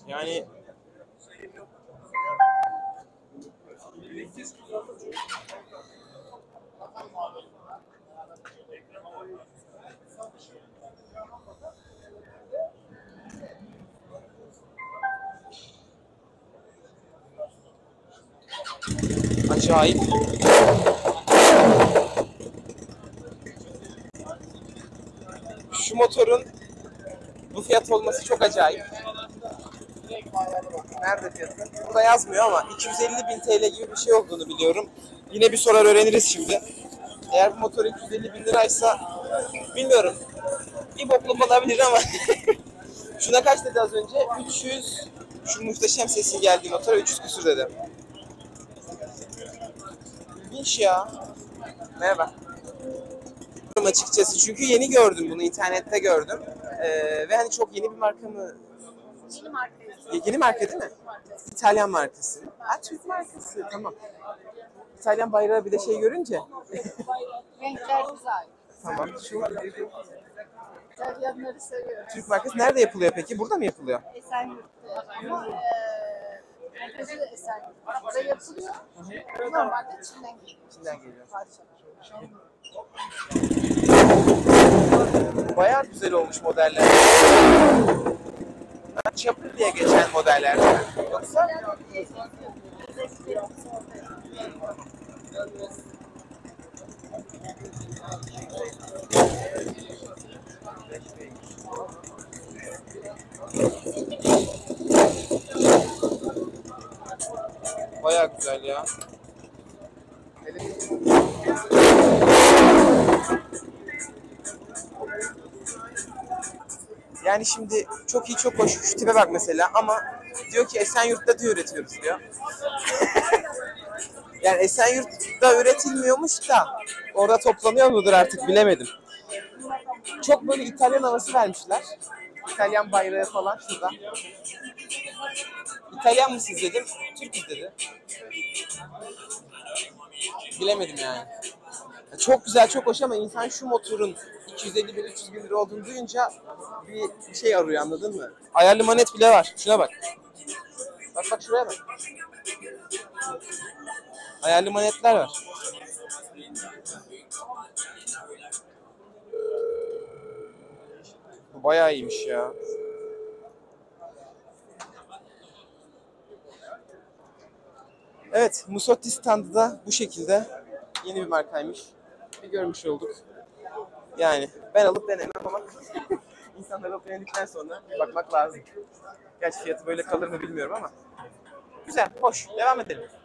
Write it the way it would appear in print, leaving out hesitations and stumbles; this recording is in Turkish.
Yani acayip. Şu motorun bu fiyat olması çok acayip. Nerede fiyatı? Burada yazmıyor ama 250.000 TL gibi bir şey olduğunu biliyorum. Yine bir sorar öğreniriz şimdi. Eğer bu motor 250.000 liraysa bilmiyorum. Bir bokluk olabilir ama. Şuna kaç dedi az önce? 300. Şu muhteşem sesin geldiği motora 300 küsür dedi. İlginç ya. Merhaba. Açıkçası çünkü yeni gördüm bunu, internette gördüm. Ve hani çok yeni bir marka mı? Yeni marka. Yeni marka değil mi? İtalyan markası. Ha, Türk markası, tamam. İtalyan bayrağı bir de şey görünce. Renkler güzel. Tamam. Şu İtalyanları seviyorum. Türk markası nerede yapılıyor peki? Burada mı yapılıyor? Esenyurt'ta. Ama montajı da Esenyurt'ta. Burada yapılıyor. Normalde Çin'den geliyor. Çin'den geliyor. Parçalar. Bayağı güzel olmuş modeller. Chopper diye geçen modeller değil mi? Yoksa bayağı güzel ya. Yani şimdi çok iyi çok hoş, şu tipe bak mesela ama diyor ki Esenyurt'ta da üretiyoruz diyor. Yani Esenyurt'ta üretilmiyormuş da orada toplanıyor mudur artık bilemedim. Çok böyle İtalyan havası vermişler. İtalyan bayrağı falan şurada. İtalyan mısınız dedim, Türk'üz dedi. Bilemedim yani. Çok güzel, çok hoş ama insan şu motorun 250.000-300.000 lira olduğunu duyunca bir şey arıyor, anladın mı? Ayarlı manet bile var. Şuna bak. Bak bak şuraya bak. Ayarlı manetler var. Bu bayağı iyiymiş ya. Evet, Musotti standı da bu şekilde. Yeni bir markaymış. Bir görmüş olduk. Yani ben alıp denemem ama insanlar alıp denedikten sonra bir bakmak lazım. Gerçi fiyatı böyle kalır mı bilmiyorum ama. Güzel, hoş. Devam edelim.